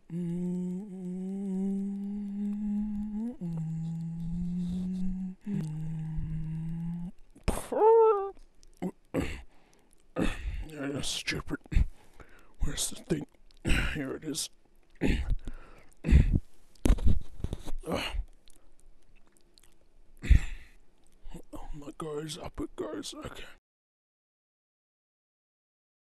Yeah, stupid. Where's the thing? Here it is. Oh, that goes, up it goes. Okay.